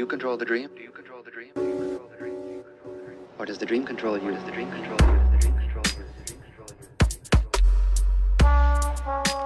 you control the dream? Do you control the dream? Do you control the dream? Do you control the dream? Or does the dream control you? Does the dream control you? Does the dream control you? Does the dream control you?